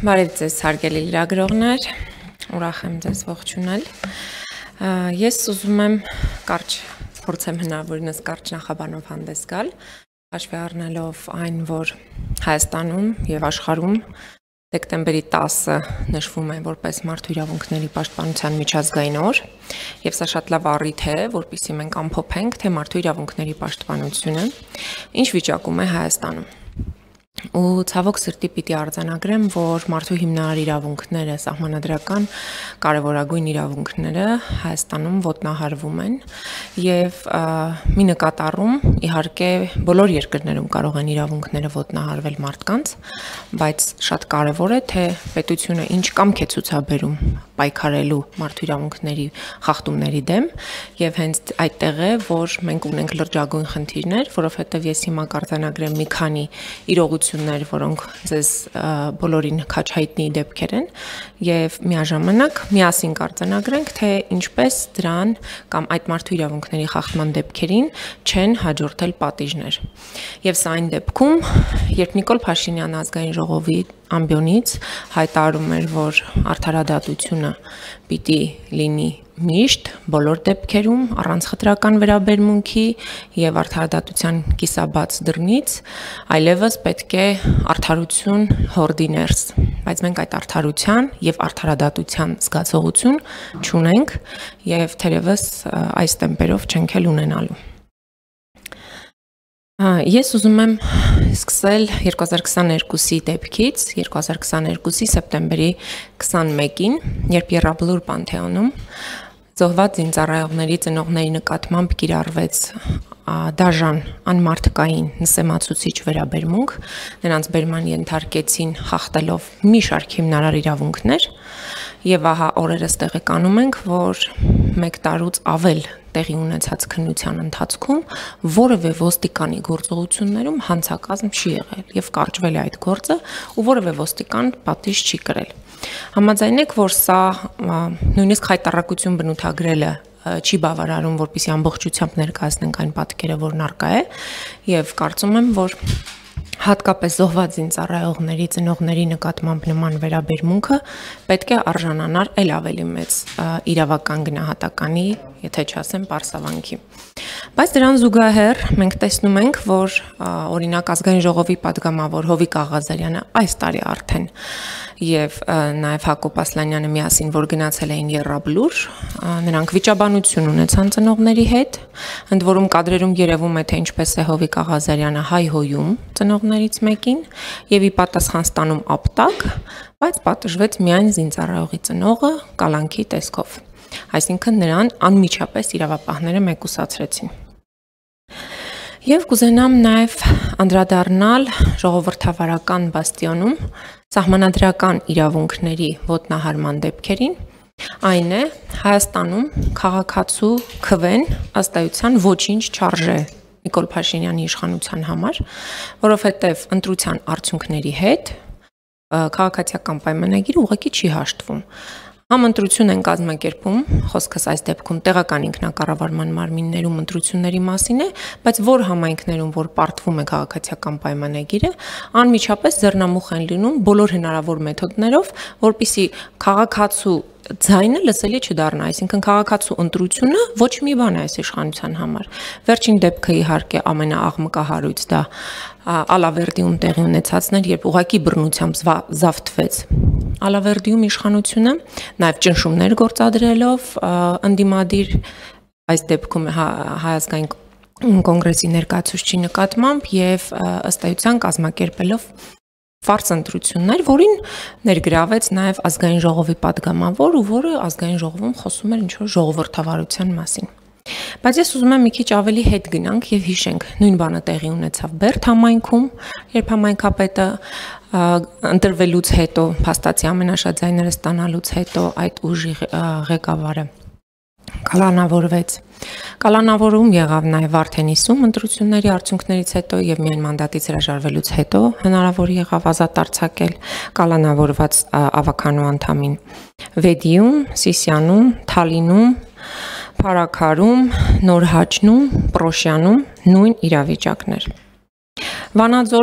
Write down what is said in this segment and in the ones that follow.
Բարև ձեզ հարգելի լրագրողներ, ուրախ եմ ձեզ ողջունել։ Ես ուզում եմ կարճ փորձեմ հնարավորինս կարճ նախաբանով հանդես գալ, հաշվի առնելով այն, որ Հայաստանում եւ աշխարհում դեկտեմբերի 10-ը նշվում է որպես Մարդու իրավունքների պաշտպանության միջազգային օր, եւ սա շատ լավ առիթ է, որպեսզի մենք ամփոփենք, թե մարդու իրավունքների պաշտպանությունը ինչ վիճակում է Հայաստանում։ Ու ցավոք սրտի պիտի արձանագրեմ, որ մարդու հիմնարար իրավունքները, սահմանադրական կարևորագույն իրավունքները Հայաստանում ոտնահարվում են եւ մի նկատառում իհարկե բոլոր երկրներում կարող են իրավունքները ոտնահարվել մարդկանց, բայց շատ կարևոր է, թե պետությունը ինչ կամք է ցուցաբերում պայքարելու մարդու իրավունքների խախտումների դեմ եւ հենց այդտեղ է, որ մենք ունենք լրջագույն խնդիրներ, որովհետեւ ես հիմա կարձանագրեմ մի քանի իրողություններ, որոնք ձեզ բոլորին քաչ հայտնի դեպքեր են եւ միաժամանակ միասին կարձանագրենք, թե ինչպես դրան կամ այդ մարդու իրավունքների խախտման դեպքերին չեն հաջորդել պատիժներ։ Եվ սա այն դեպքում, երբ Նիկոլ Փաշինյանը ազգային ժողովի ամբիոնից հայտարարում էր, որ արդարադատությունը պիտի լինի միշտ բոլոր դեպքերում առանց խտրական վերաբերմունքի եւ արդարադատության կիսաբաց դռնից, այլևս պետք է արդարություն հորդի ներս, բայց մենք այդ արդարության եւ արդարադատության զգացողություն չունենք եւ թերևս այս տեմպերով չենք էլ ունենալու։ Ես ուզում եմ սկսել 2022-ի դեպքից, 2022-ի սեպտեմբերի 21-ին, երբ Եռաբլուր Պանթեոնում զոհված զինծառայողների ծնողների նկատմամբ կիրառվեց դաժան անմարդկային նսեմացուցիչ վերաբերմունք, նրանց բերման ենթարկեցին խախտելով մի շարք հիմնարար իրավունքներ, եւ ահա օրերս տեղեկանում ենք, որ 1 տարուց ավել տեղի ունեցած քննության ընթացքում որևէ ոստիկանի գործողություններում հանցակազմ չի եղել եւ կարճվել է այդ գործը ու որևէ ոստիկան պատիժ չի կրել։ Համաձայնեք, որ սա նույնիսկ հայտարարություն բնութագրելը չի բավարարում, որպեսզի ամբողջությամբ ներկայացնենք այն պատկերը, որն առկա է, եւ կարծում եմ, որ հատկապես զոհված զինծառայողների ծնողների նկատմամբ նման վերաբերմունքը պետք է արժանանար ել ավելի մեծ իրավական գնահատականի, եթե չասեմ պարսավանքի։ Բայց դրան զուգահեռ մենք տեսնում ենք, որ օրինակ ազգային ժողովի падգամավոր Հովիկ Աղազարյանը այս տարի արդեն եւ նաեւ Հակոբ Ասլանյանը միասին, որ գնացել էին Եռաբլուր, նրանք վիճաբանություն ունեցան ծնողների հետ, ընդ որում կադրերում երևում է, թե ինչպես է Հովիկ Աղազարյանը հայհոյում ծնողներից մեկին եւ ի պատասխան ստանում ապտակ, բայց պատժվեց միայն զինծառայողի ծնողը կալանքի տեսքով։ Այսինքն նրան անմիջապես իրավապահները մեկուսացրեցին։ Եվ կուզենամ նաև անդրադառնալ ժողովրդավարական բաստիոնում սահմանադրական իրավունքների ոտնահարման դեպքերին, այն է Հայաստանում քաղաքացու քվեն ըստ էության ոչինչ չարժե Նիկոլ Փաշինյանի իշխանության համար, որովհետև ընտրության արդյունքների հետ քաղաքացիական պայմանագիրը ուղղակի չի հաշտվում։ Համընտրություն են կազմակերպում, խոսքս այս դեպքում տեղական ինքնակառավարման մարմիններում ընտրությունների մասին է, բայց որ համայնքներում, որ պարտվում է քաղաքացիական պայմանագիրը, անմիջապես ձեռնամուխ են լինում բոլոր հնարավոր մեթոդներով, որպեսզի քաղաքացու ձայնը լսելի չդառնա, այսինքն քաղաքացու ընտրությունը ոչ մի բան է այս իշխանության համար։ Վերջին դեպքը իհարկե ամենաաղմկահարույց դա Ալավերդիում տեղի ունեցածն էր, երբ ուղղակի բռնությամբ զավթվեց Ալավերդիում իշխանությունը, նաև ճնշումներ գործադրելով ընդդիմադիր այս դեպքում Հայ ազգային կոնգրեսի ներկայացուցչի նկատմամբ եւ ըստ էության կազմակերպելով ֆարս ընտրություններ, որին ներգրավեց նաև ազգային ժողովի падգամավոր ու որը ազգային ժողովում խոսում էր ինչ-որ ժողովրդավարության մասին։ Բայց ես ուզում եմ մի քիչ ավելի հետ գնանք եւ հիշենք նույն բանը տեղի ունեցավ Բերդ համայնքում, երբ համայնքապետը ընտրվելուց հետո, փաստացի ամենաշատձայները ստանալուց հետո այդ ուժի ղեկավարը կալանավորվեց։ Կալանավորում եղավ նաև Վարդենիսում ընտրությունների արդյունքներից հետո եւ միայն մանդատից հրաժարվելուց հետո հնարավոր եղավ ազատ արձակել կալանավորված ավականու անդամին։ Վեդիում, Սիսիանում, Թալինում, Փարաքարում, Նորհաճնում, Պրոշյանում նույն իրավիճակներ։ Վանաձորը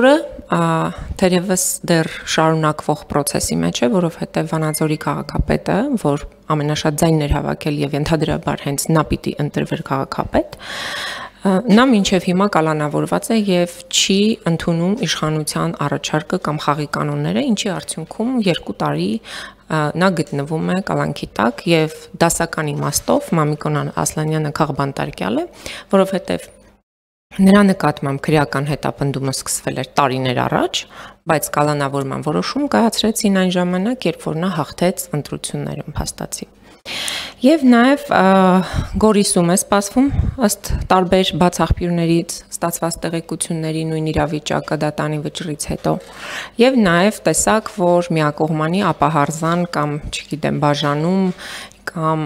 թերևս դեռ շարունակվող process-ի մեջ է, որովհետև Վանաձորի քաղաքապետը, որ ամենաշատ ձայններ հավաքել եւ ընդհանրաբար հենց նա պիտի ընտրվեր քաղաքապետ, նա մինչև հիմա կալանավորված է եւ չի ընդունում իշխանության առաջարկը կամ խաղի կանոնները, ինչի արդյունքում 2 տարի նա գտնվում է կալանքի տակ եւ դասական իմաստով Մամիկոն Ասլանյանը քաղբանտարկյալ է, որովհետեւ նրա նկատմամբ քրեական հետապնդումը սկսվել էր տարիներ առաջ, բայց կալանավորման որոշում կայացրեցին այն ժամանակ, երբ որ նա հաղթեց ընտրություններում փաստացի։ Եվ նաև Գորիսում է սպասվում ըստ տարբեր բաց աղբյուրներից ստացված տեղեկությունների նույն իրավիճակը դատանի վճռից հետո։ Եվ նաև տեսակ, որ միակողմանի ապահարզան կամ, չգիտեմ, բաժանում կամ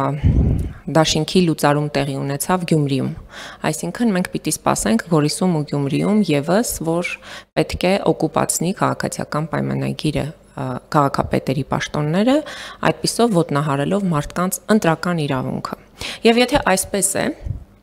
դաշինքի լուծարում տեղի ունեցավ Գյումրիում։ Այսինքն մենք պիտի սպասենք Գորիսում ու Գյումրիում եւս, որ պետք է օկուպացնի քաղաքացիական պայմանագիրը քաղաքապետերի պաշտոնները, այդպիսով ոտնահարելով մարդկանց ընտրական իրավունքը։ Եվ եթե այսպես է,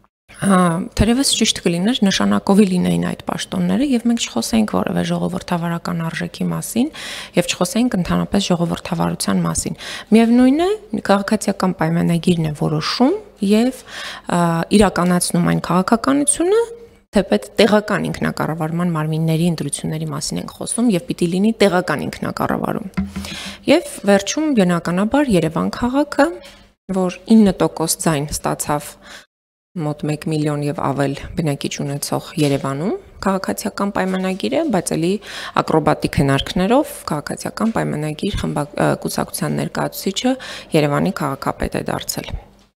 թերևս ճիշտ կլիներ նշանակովի լինեին այդ պաշտոնները եւ մենք չխոսեինք որևէ ժողովրդավարական արժեքի մասին եւ չխոսեինք ընդհանրապես ժողովրդավարության մասին։ Միևնույն է, քաղաքացիական պայմանագիրն է որոշում եւ իրականացնում այն քաղաքականությունը, թեպետ տեղական ինքնակառավարման մարմինների ընտրությունների մասին ենք խոսում եւ պիտի լինի տեղական ինքնակառավարում։ Եվ վերջում բնականաբար Երևան քաղաքը, որ 9% ձայն ստացավ մոտ 1 միլիոն եւ ավել բնակիչ ունեցող Երևանում քաղաքացիական պայմանագիր է, բայց էլի ակրոբատիկ հնարքներով քաղաքացիական պայմանագիր կուսակցության ներկայացուցիչը Երևանի քաղաքապետ է դարձել։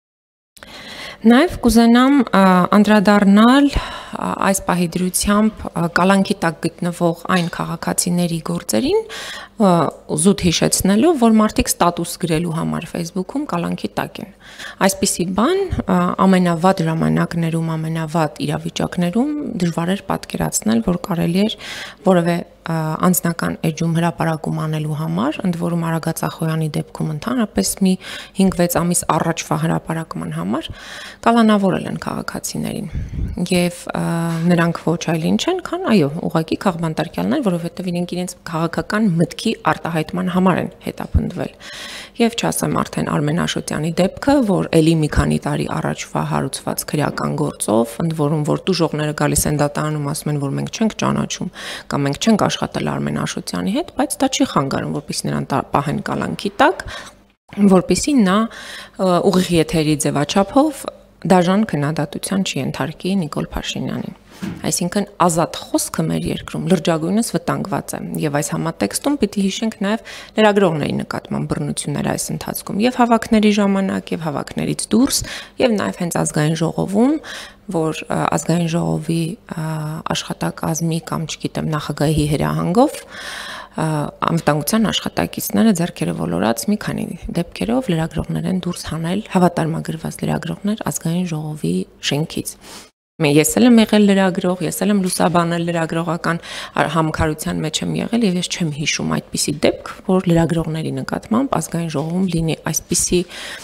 Նաև կուզենամ անդրադառնալ այս պահի դրությամբ կալանքի տակ գտնվող այն քաղաքացիների գործերին, զուտ հիշեցնելով, որ մարդիկ ստատուս գրելու համար Facebook-ում կալանքի տակ են։ Այսպիսի բան ամենավատ ժամանակներում, ամենավատ իրավիճակներում դժվար էր պատկերացնել, որ կարելի էր որևէ անձնական էջում հրապարակում անելու համար, ընդ որում Արագածախոյանի դեպքում ընդհանրապես մի 5-6 ամիս առաջվա հրապարակման համար կալանավորել են քաղաքացիներին եւ նրանք ոչ այլ ինչ են, քան այո, ուղղակի քաղբանտարկյալներ, որովհետեւ իրենք իրենց քաղաքական մտքի արտահայտման համար են հետապնդվել։ Եվ չասեմ արդեն Արմեն Աշոտյանի դեպքը, որ ելի մի քանի տարի առաջվա հարուցված քրեական գործով, ընդ որում որ տուժողները գալիս են դատարանում, ասում են, որ մենք չենք ճանաչում կամ մենք չենք աշխատել Արմեն Աշոտյանի հետ, բայց դա չի խանգարում, որպեսզի նրան պահեն կալանքի տակ, որպեսզի նա ուղիղ եթերի ձևաչափով դաժան քննադատության չի ենթարկի Նիկոլ Փաշինյանին։ Այսինքն ազատ խոսքը մեր երկրում լրջագույնս վտանգված է եւ այս համատեքստում պիտի հիշենք նաեւ լրագրողների նկատմամբ բռնությունները այս ընթացքում եւ հավաքների ժամանակ եւ հավաքներից դուրս եւ նաեւ հենց ազգային ժողովում, որ ազգային ժողովի աշխատակազմի կամ չգիտեմ նախագահի հրահանգով անվտանգության աշխատակիցները ձեռքերը ոլորած մի քանի դեպքերով լրագրողներ են դուրս հանել հավատարմագրված լրագրողներ ազգային ժողովի շենքից։ Ես էլ եմ եղել լրագրող, ես էլ եմ լուսաբանել լրագրողական համակարգության մեջ եմ եղել եւ ես չեմ հիշում այդպիսի դեպք, որ լրագրողների նկատմամբ ազգային ժողովում լինի այսպիսի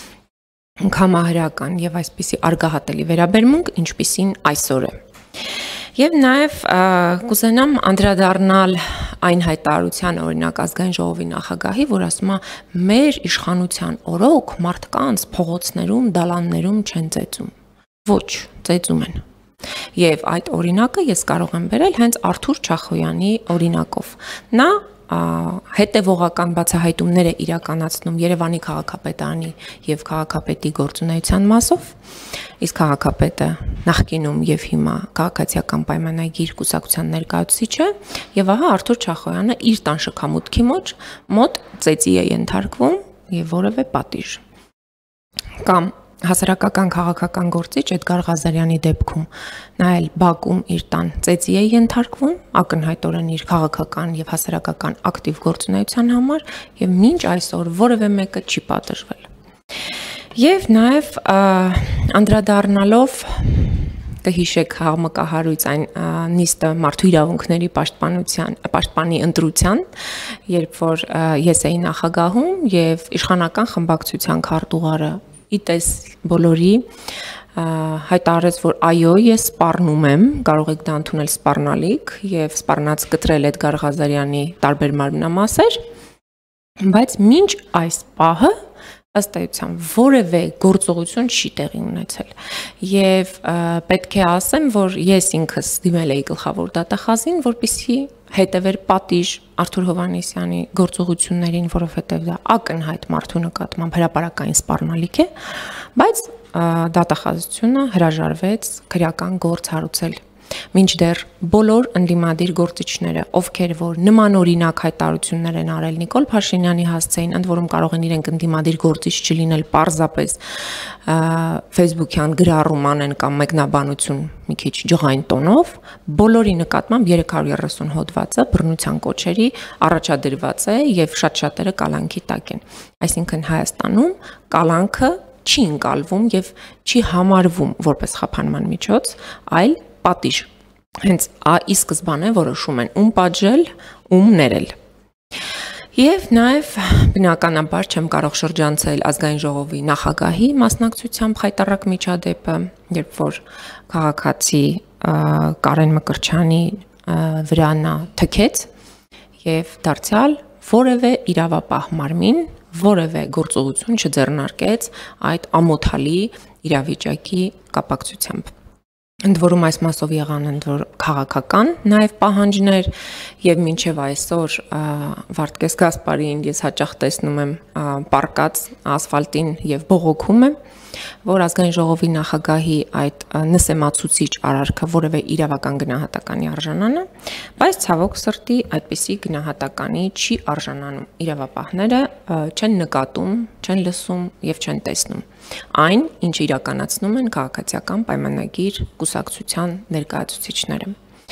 կամահրական եւ այսպիսի արգահատելի վերաբերմունք, ինչպիսին այսօր է։ Եվ նաեւ կուզենամ անդրադառնալ այն հայտարարության օրինակ ազգային ժողովի նախագահի, որ ասում է մեր իշխանության օրոք մարդկանց փողոցներում, դալաններում չեն ծեծում։ Ոչ, ծեծում են։ Եվ այդ օրինակը ես կարող եմ բերել հենց Արթուր Չախոյանի օրինակով։ Նա հետևողական բացահայտումներ է իրականացնում Երևանի քաղաքապետարանի եւ քաղաքապետի գործունեության մասով, իսկ քաղաքապետը նախկինում եւ հիմա քաղաքացիական պայմանագիր կուսակցության ներկայացուցիչ է, եւ ահա Արթուր Չախոյանը իր տան շքամուտքի մոտ ծեծի է ենթարկվում եւ որևէ պատիժ։ Կամ հասարակական քաղաքական գործիչ Էդգար Ղազարյանի դեպքում նա էլ Բաքում իր տան ծեծի է ենթարկվում, ակնհայտորեն իր քաղաքական եւ հասարակական ակտիվ գործունեության համար եւ մինչ այսօր որևէ մեկը չի պատժվել։ Եվ նաեւ անդրադառնալով կհիշեք համակահարույց այն նիստը մարդու իրավունքների պաշտպանի ընտրության, երբ որ ես էի նախագահում եւ իշխանական խմբակցության քարտուղարը իտես բոլորի հայտարարեց, որ այո, ես սպառնում եմ, կարող եք դա ընդունել սպառնալիք եւ սպառնաց կտրել Էդգար Ղազարյանի տարբեր մարմնամասեր, բայց մինչ այս պահը ըստ էության որևէ գործողություն չի տեղի ունեցել եւ պետք է ասեմ, որ ես ինքս դիմել էի գլխավոր դատախազին, որպեսզի հետևեր պատիժ Արթուր Հովհաննիսյանի գործողություններին, որովհետեւ դա ակնհայտ մարդու նկատմամբ հրապարակային սպառնալիք է, բայց դատախազությունը հրաժարվեց քրեական գործ հարուցել մինչդեռ բոլոր ընդդիմադիր գործիչները, ովքեր որ նմանօրինակ հայտարարություններ են արել Նիկոլ Փաշինյանի հասցեին, ընդ որում կարող են իրենք ընդդիմադիր գործիչ չլինել, պարզապես Facebook-յան գրառում անեն կամ մեկնաբանություն մի քիչ ջղային տոնով, բոլորի նկատմամբ 330 հոդվածը բռնության կոչերի առաջադրված է եւ շատ-շատերը կալանքի տակ են։ Այսինքն Հայաստանում կալանքը չի ընկալվում եւ չի համարվում որպես խափանման միջոց, այլ պատիժ։ Հենց ի սկզբանե որոշում են ում պատժել, ում ներել։ Եվ նաև բնականաբար չեմ կարող շրջանցել ազգային ժողովի նախագահի մասնակցությամբ խայտառակ միջադեպը, երբ որ քաղաքացի Կարեն Մկրտչյանի վրա նա թքեց եւ դարձյալ որևէ իրավապահ մարմին, որևէ գործողություն չձեռնարկեց այդ ամոթալի իրավիճակի կապակցությամբ։ Ընդ որում այս մասով եղան ընդ որ քաղաքական նաև պահանջներ եւ մինչեւ այսօր Վարդգես Գասպարին ես հաճախ տեսնում եմ պարկած ասֆալտին եւ բողոքում եմ, որ ազգային ժողովի նախագահի այդ նսեմացուցիչ արարքը որևէ իրավական գնահատականի արժանանա, բայց ցավոք սրտի այդպիսի գնահատականի չի արժանանում։ Իրավապահները չեն նկատում, չեն լսում եւ չեն տեսնում այն, ինչ իրականացնում են քաղաքացիական պայմանագիր կուսակցության ներկայացուցիչները։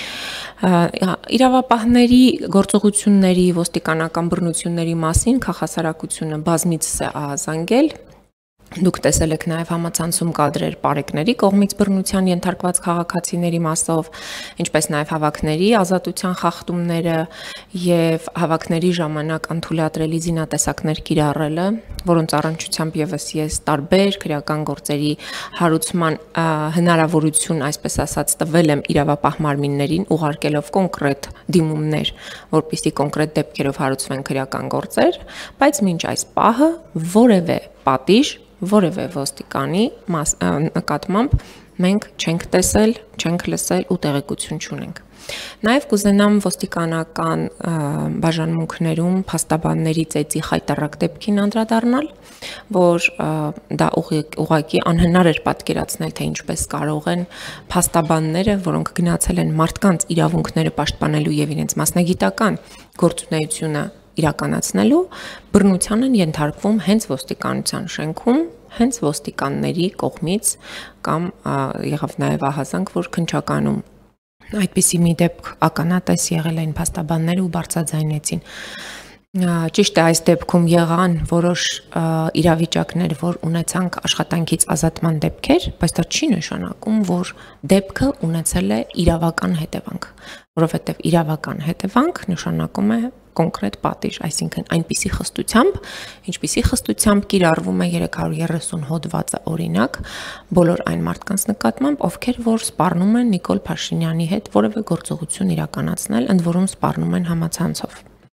Իրավապահների գործողությունների, ոստիկանական բռնությունների մասին քաղաքասարակությունը բազմիցս է ահազանգել։ Դուք տեսել եք նաև համացանցում կադրեր պարեկների կողմից բռնության ենթարկված քաղաքացիների մասով, ինչպես նաև հավաքների ազատության խախտումները եւ հավաքների ժամանակ ընդունատրելի զինատեսակներ կիրառելը, որոնց առնչությամբ եւս ես տարբեր քրեական գործերի հարուցման հնարավորություն, այսպես ասած, տվել եմ իրավապահ մարմիններին, ուղարկելով կոնկրետ դիմումներ, որպեսզի կոնկրետ դեպքերով հարուցվեն քրեական գործեր, բայց մինչ այս պահը որևէ պատիժ որևէ ոստիկանի նկատմամբ մենք չենք տեսել, չենք լսել ու տեղեկություն չունենք։ Նաև կուզենամ ոստիկանական բաժանմունքներում փաստաբանների ծեծի խայտառակ դեպքին անդրադառնալ, որ դա ուղղակի անհնար էր պատկերացնել, թե ինչպես կարող են փաստաբանները, որոնք գնացել են մարդկանց իրավունքները պաշտպանելու եւ իրենց մասնագիտական գործունեությունը իրականացնելու, բռնության են ենթարկվում հենց ոստիկանության շենքում, հենց ոստիկանների կողմից կամ եղավ նաև ահազանգ, որ քննչականում այդպիսի մի դեպք ականատես եղել են փաստաբանները ու բարձրաձայնեցին։ Ճիշտ է, այս դեպքում եղան որոշ իրավիճակներ, որ ունեցանք աշխատանքից ազատման դեպքեր, բայց դա չի նշանակում, որ դեպքը ունեցել է իրավական հետևանք, որովհետև իրավական հետևանք նշանակում է կոնկրետ պատիժ, այսինքն այնպիսի խստությամբ, ինչպիսի խստությամբ կիրառվում է 330 հոդվածը օրինակ բոլոր այն մարդկանց նկատմամբ, ովքեր որ սպառնում են Նիկոլ Փաշինյանի հետ որևէ գործողություն իրականացնել, ընդ որում սպառնում են համացանցով։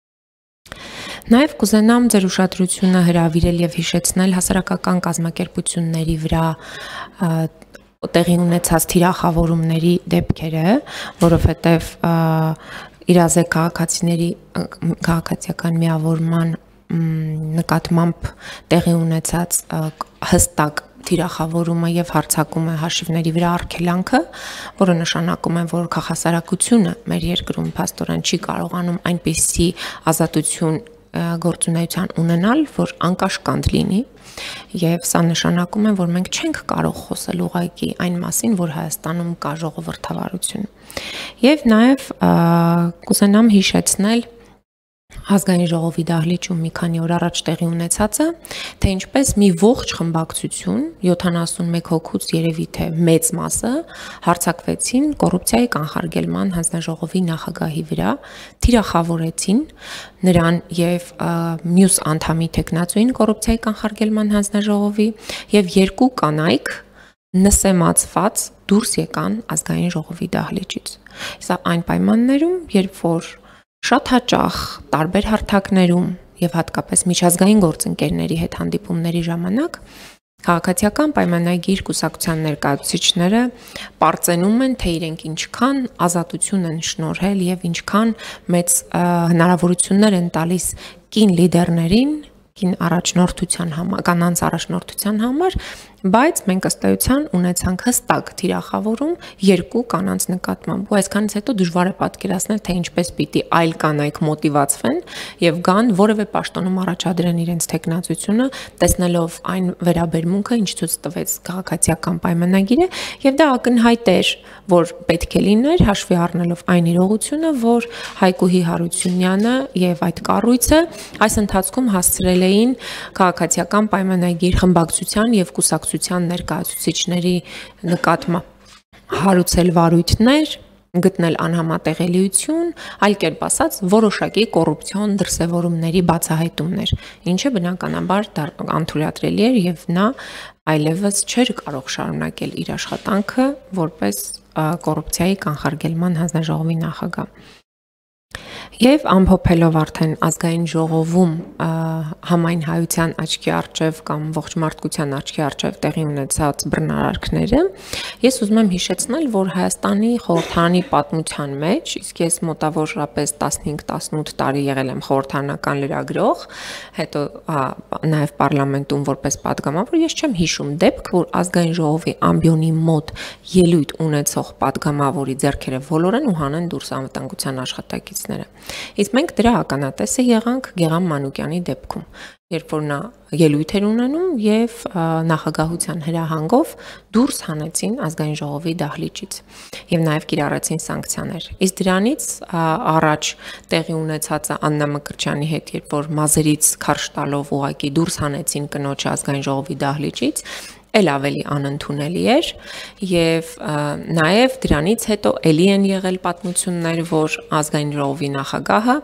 Նաև կուզենամ ձեր ուշադրությունը հրավիրել եւ հիշեցնել հասարակական կազմակերպությունների վրա տեղի ունեցած թիրախավորումների դեպքերը, որովհետեւ իրազեկ քաղաքացիների քաղաքացիական միավորման նկատմամբ տեղի ունեցած հստակ թիրախավորումը եւ հարձակումը հաշիվների վրա արգելանքը, որը նշանակում է, որ քաղաքասարակությունը մեր երկրում փաստորեն չի կարողանում այնպիսի ազատություն գործունեության ունենալ, որ անկաշկանդ լինի, եւ սա նշանակում է, որ մենք չենք կարող խոսել ուղղակի այն մասին, որ Հայաստանում կա ժողովրդավարություն։ Եվ նաեւ կուզենամ հիշեցնել ազգային ժողովի դահլիճում մի քանի օր առաջ տեղի ունեցածը, թե ինչպես մի ողջ խմբակցություն 71 հոգուց երևի թե մեծ մասը հարձակվեցին կոռուպցիայի կանխարգելման հանձնաժողովի նախագահի վրա, թիրախավորեցին նրան եւ մյուս անդամի տեխնացուին կոռուպցիայի կանխարգելման հանձնաժողովի եւ երկու կանայք նսեմացված դուրս եկան ազգային ժողովի դահլիճից։ Սա այն պայմաններում, երբ որ շատ հաճախ տարբեր հարթակներում եւ հատկապես միջազգային գործընկերների հետ հանդիպումների ժամանակ քաղաքացիական պայմանագիր կուսակցության ներկայացուցիչները պարծենում են, թե իրենք ինչքան ազատություն են շնորհել եւ ինչքան մեծ հնարավորություններ են տալիս կին լիդերներին, կին առաջնորդության համար, կանանց առաջնորդության համար, բայց մենք ըստ էության ունեցանք հստակ թիրախավորում երկու կանանց նկատմամբ։ Ու այսքանից հետո դժվար է պատկերացնել, թե ինչպես պիտի այլ կանայք մոտիվացվեն եւ գան որևէ պաշտոնում առաջադրեն իրենց տեխնացությունը, տեսնելով այն վերաբերմունքը, ինչ ցույց տվեց քաղաքացիական պայմանագիրը, եւ դա ակնհայտ էր, որ պետք է լիներ, հաշվի առնելով այն իրողությունը, որ Հայկուհի Հարությունյանը եւ այդ կառույցը այս ընթացքում հասցրել էին քաղաքացիական պայմանագիր խմբակցության եւ կուսակցության ներկայացուցիչների նկատմամբ հարուցել վարույթներ, գտնել անհամատեղելիություն, այլ կերպ ասած, որոշակի կոռուպցիոն դրսևորումների բացահայտումներ, ինչը բնականաբար անթույլատրելի էր եւ նա այլևս չէր կարող շարունակել իր աշխատանքը որպես կոռուպցիայի կանխարգելման հանձնաժողովի նախագահ։ Եվ ամփոփելով արդեն ազգային ժողովում համայն հայության աչքի առջև կամ ողջ մարդկության աչքի առջև տեղի ունեցած բռնարարքները, ես ուզում եմ հիշեցնել, որ Հայաստանի խորհրդարանի պատմության մեջ, իսկ ես մոտավորապես 15-18 տարի եղել եմ խորհրդարանական լրագրող, հետո նաև պարլամենտում որպես падգամավոր, ես չեմ հիշում դեպք, որ ազգային ժողովի ամբիոնի մոտ ելույթ ունեցող падգամավորի ձեռքերը ոլորեն ու հանեն դուրս անվտանգության աշխատակիցները։ Իսկ մենք դրա ականատեսը եղանք Գեղամ Մանուկյանի դեպքում, երբ որ նա ելույթ էր ունենում եւ նախագահության հրահանգով դուրս հանեցին ազգային ժողովի դահլիճից եւ նաեւ կիրառեցին սանկցիաներ։ Իսկ դրանից առաջ տեղի ունեցածը Աննա Մկրտչյանի հետ, երբ որ մազերից քարշ տալով ուղակի դուրս հանեցին կնոջը ազգային ժողովի դահլիճից, էլ ավելի անընդունելի էր եւ նաեւ դրանից հետո էլի են եղել պատմություններ, որ ազգային ժողովի նախագահը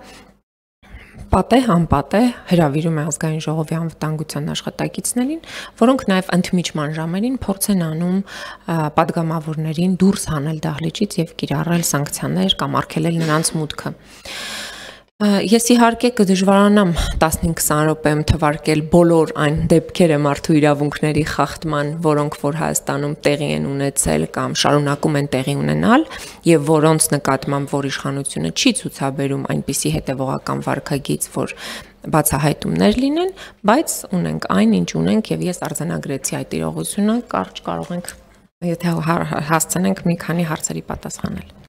պատե հրավիրում է ազգային ժողովի անվտանգության աշխատակիցներին, որոնք նաեւ ընդմիջման ժամերին փորձ են անում падգամավորներին դուրս հանել դահլիճից եւ կիրառել սանկցիաներ կամ արգելել նրանց մուտքը։ Ես իհարկե կդժվարանամ 15-20 րոպեում թվարկել բոլոր այն դեպքերը մարդու իրավունքների խախտման, որոնք որ Հայաստանում տեղի են ունեցել կամ շարունակում են տեղի ունենալ եւ որոնց նկատմամբ որ իշխանությունը չի ցուցաբերում այնպիսի հետեւողական վարքագիծ, որ բացահայտումներ լինեն, բայց ունենք այն, ինչ ունենք եւ ես արձանագրեցի այդ իրողությունը, կարճ կարող ենք եթե հասցնենք մի քանի հարցերի պատասխանել։